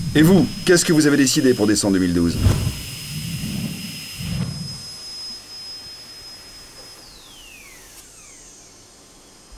Et vous, qu'est-ce que vous avez décidé pour décembre 2012?